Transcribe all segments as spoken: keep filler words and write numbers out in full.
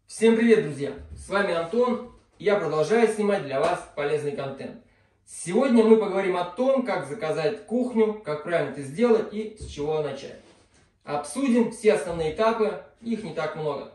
Всем привет, друзья! С вами Антон, и я продолжаю снимать для вас полезный контент. Сегодня мы поговорим о том, как заказать кухню, как правильно это сделать и с чего начать. Обсудим все основные этапы, их не так много.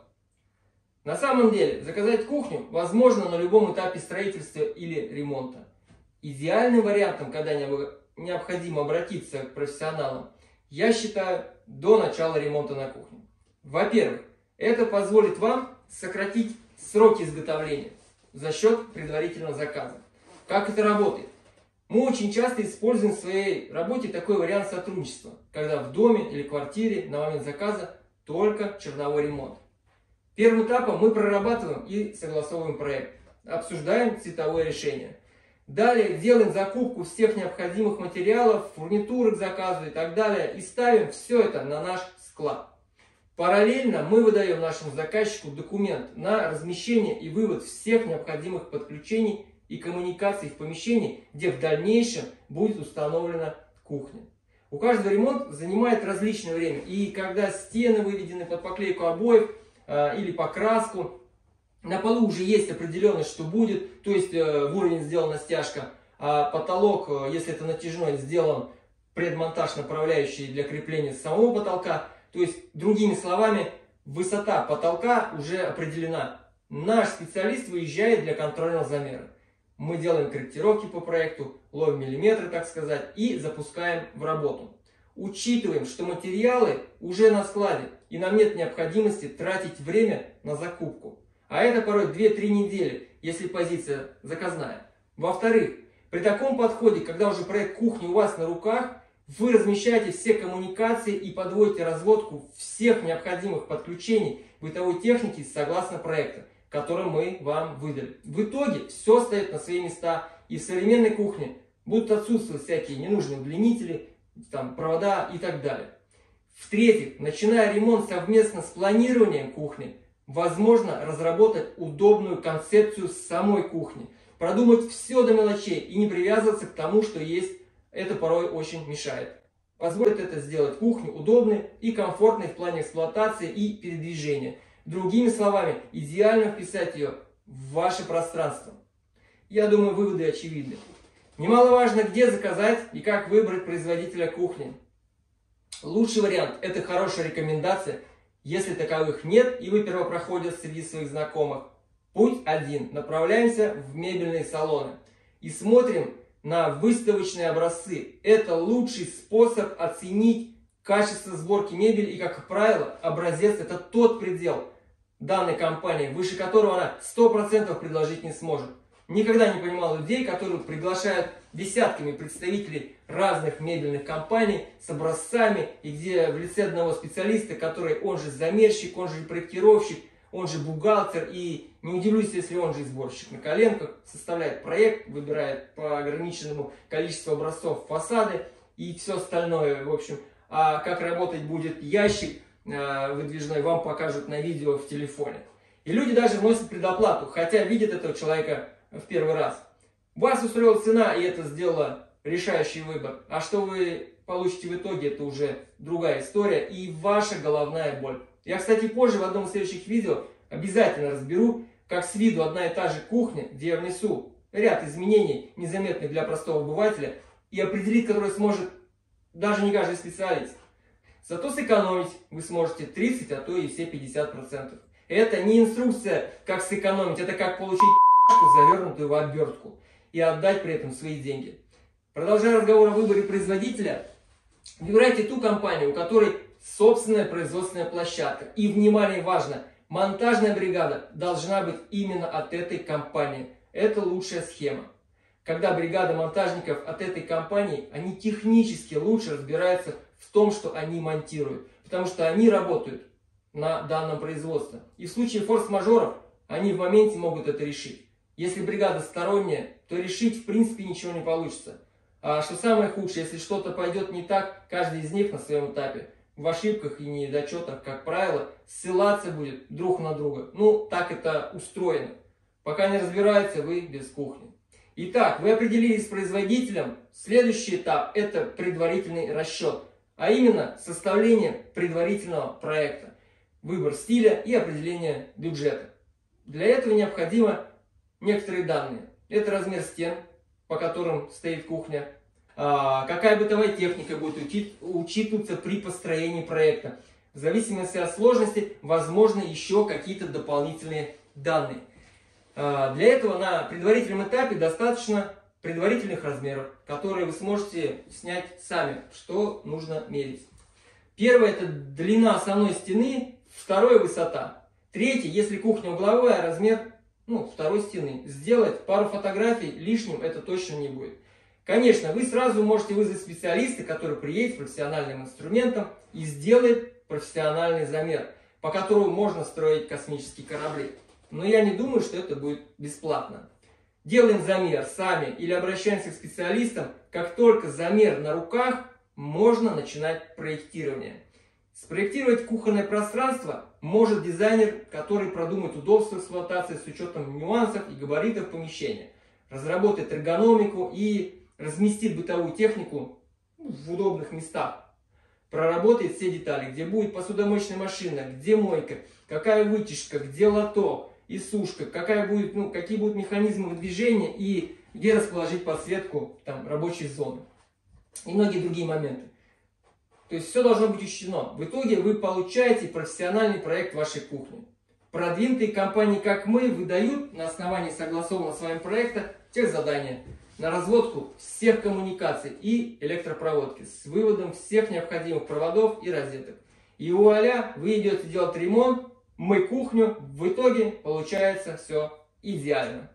На самом деле, заказать кухню возможно на любом этапе строительства или ремонта. Идеальным вариантом, когда необходимо обратиться к профессионалам, я считаю, до начала ремонта на кухне. Во-первых, это позволит вам сократить сроки изготовления за счет предварительного заказа. Как это работает? Мы очень часто используем в своей работе такой вариант сотрудничества, когда в доме или квартире на момент заказа только черновой ремонт. Первым этапом мы прорабатываем и согласовываем проект, обсуждаем цветовое решение. Далее делаем закупку всех необходимых материалов, фурнитуры к заказу и так далее, и ставим все это на наш склад. Параллельно мы выдаем нашему заказчику документ на размещение и вывод всех необходимых подключений и коммуникаций в помещении, где в дальнейшем будет установлена кухня. У каждого ремонт занимает различное время, и когда стены выведены под поклейку обоев э, или покраску, на полу уже есть определенность, что будет, то есть э, в уровень сделана стяжка, а потолок, э, если это натяжной, сделан предмонтаж направляющий для крепления самого потолка. То есть, другими словами, высота потолка уже определена. Наш специалист выезжает для контрольного замера. Мы делаем корректировки по проекту, ловим миллиметры, так сказать, и запускаем в работу. Учитываем, что материалы уже на складе, и нам нет необходимости тратить время на закупку. А это порой две-три недели, если позиция заказная. Во-вторых, при таком подходе, когда уже проект кухни у вас на руках, вы размещаете все коммуникации и подводите разводку всех необходимых подключений бытовой техники согласно проекту, который мы вам выдали. В итоге все стоит на свои места, и в современной кухне будут отсутствовать всякие ненужные удлинители, там, провода и так далее. В-третьих, начиная ремонт совместно с планированием кухни, возможно разработать удобную концепцию самой кухни, продумать все до мелочей и не привязываться к тому, что есть. Это порой очень мешает. Позволит это сделать кухню удобной и комфортной в плане эксплуатации и передвижения. Другими словами, идеально вписать ее в ваше пространство. Я думаю, выводы очевидны. Немаловажно, где заказать и как выбрать производителя кухни. Лучший вариант – это хорошая рекомендация, если таковых нет и вы первопроходец среди своих знакомых. Путь один. Направляемся в мебельные салоны и смотрим на выставочные образцы. Это лучший способ оценить качество сборки мебели, и, как правило, образец – это тот предел данной компании, выше которого она сто процентов предложить не сможет. Никогда не понимал людей, которые приглашают десятками представителей разных мебельных компаний с образцами, и где в лице одного специалиста, который он же замерщик, он же проектировщик, он же бухгалтер, и не удивлюсь, если он же и сборщик на коленках, составляет проект, выбирает по ограниченному количеству образцов фасады и все остальное. В общем, а как работать будет ящик э, выдвижной, вам покажут на видео в телефоне. И люди даже вносят предоплату, хотя видят этого человека в первый раз. Вас устроила цена, и это сделало решающий выбор. А что вы получите в итоге, это уже другая история и ваша головная боль. Я, кстати, позже в одном из следующих видео обязательно разберу, как с виду одна и та же кухня, где я внесу ряд изменений, незаметных для простого обывателя, и определить, который сможет даже не каждый специалист. Зато сэкономить вы сможете тридцать, а то и все пятьдесят процентов. Это не инструкция, как сэкономить, это как получить завернутую в обертку и отдать при этом свои деньги. Продолжая разговор о выборе производителя, выбирайте ту компанию, у которой собственная производственная площадка. И, внимание, важно, монтажная бригада должна быть именно от этой компании. Это лучшая схема. Когда бригада монтажников от этой компании, они технически лучше разбираются в том, что они монтируют. Потому что они работают на данном производстве. И в случае форс-мажоров они в моменте могут это решить. Если бригада сторонняя, то решить в принципе ничего не получится. А что самое худшее, если что-то пойдет не так, каждый из них на своем этапе в ошибках и недочетах, как правило, ссылаться будет друг на друга. Ну, так это устроено. Пока не разбираются, вы без кухни. Итак, вы определились с производителем. Следующий этап – это предварительный расчет. А именно, составление предварительного проекта, выбор стиля и определение бюджета. Для этого необходимо некоторые данные. Это размер стен, по которым стоит кухня, какая бытовая техника будет учитываться при построении проекта. В зависимости от сложности, возможно, еще какие-то дополнительные данные. Для этого на предварительном этапе достаточно предварительных размеров, которые вы сможете снять сами, что нужно мерить. Первое — это длина основной стены, второе — высота. Третье, если кухня угловая, размер ну, второй стены. Сделать пару фотографий лишним это точно не будет. Конечно, вы сразу можете вызвать специалиста, который приедет с профессиональным инструментом и сделает профессиональный замер, по которому можно строить космические корабли. Но я не думаю, что это будет бесплатно. Делаем замер сами или обращаемся к специалистам. Как только замер на руках, можно начинать проектирование. Спроектировать кухонное пространство может дизайнер, который продумает удобство эксплуатации с учетом нюансов и габаритов помещения, разработает эргономику и разместит бытовую технику в удобных местах, проработает все детали, где будет посудомоечная машина, где мойка, какая вытяжка, где лоток и сушка, какая будет, ну, какие будут механизмы движения и где расположить подсветку там, рабочей зоны и многие другие моменты. То есть все должно быть учтено. В итоге вы получаете профессиональный проект вашей кухни. Продвинутые компании, как мы, выдают на основании согласованного с вами проекта техзадания на разводку всех коммуникаций и электропроводки с выводом всех необходимых проводов и розеток. И вуаля, вы идете делать ремонт, мы кухню, в итоге получается все идеально.